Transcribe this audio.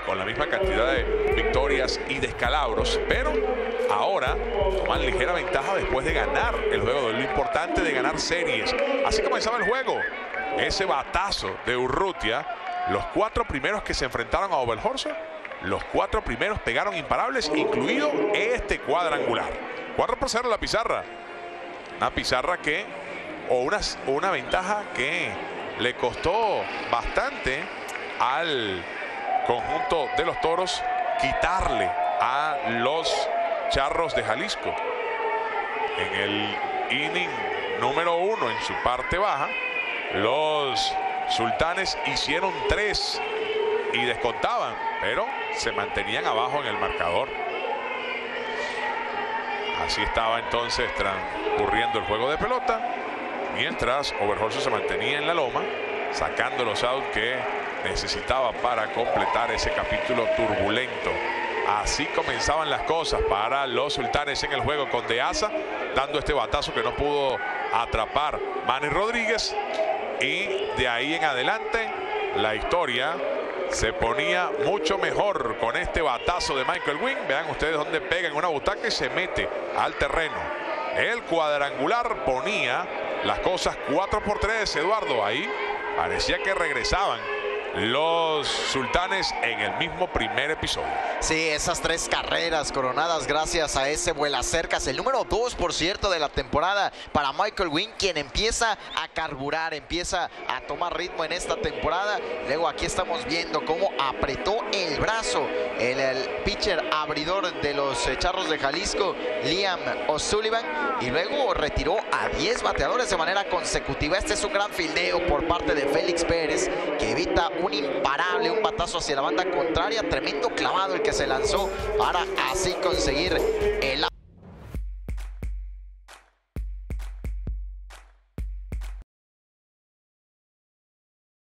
con la misma cantidad de victorias y descalabros, pero ahora toman ligera ventaja después de ganar el juego, de lo importante de ganar series. Así comenzaba el juego. Ese batazo de Urrutia, los 4 primeros que se enfrentaron a Oberholzer, los 4 primeros pegaron imparables, incluido este cuadrangular. 4-0 la pizarra. Una pizarra que, o una ventaja que le costó bastante al conjunto de los Toros quitarle a los Charros de Jalisco. En el inning número 1, en su parte baja, los Sultanes hicieron 3 y descontaban, pero se mantenían abajo en el marcador. Así estaba entonces transcurriendo el juego de pelota, mientras Oberholzer se mantenía en la loma, sacando los outs que necesitaba para completar ese capítulo turbulento. Así comenzaban las cosas para los Sultanes en el juego, con De Asa dando este batazo que no pudo atrapar Manny Rodríguez, y de ahí en adelante la historia se ponía mucho mejor con este batazo de Michael Wing. Vean ustedes dónde pega en una butaca y se mete al terreno. El cuadrangular ponía las cosas 4-3, Eduardo. Ahí parecía que regresaban los Sultanes en el mismo primer episodio. Sí, esas 3 carreras coronadas gracias a ese vuelacercas, el número 2, por cierto, de la temporada para Michael Wing, quien empieza a carburar, empieza a tomar ritmo en esta temporada. Luego aquí estamos viendo cómo apretó el brazo el pitcher abridor de los Charros de Jalisco, Liam O'Sullivan, y luego retiró a 10 bateadores de manera consecutiva. Este es un gran fildeo por parte de Félix Pérez, que evita un imparable, un batazo hacia la banda contraria. Tremendo clavado el que se lanzó para así conseguir el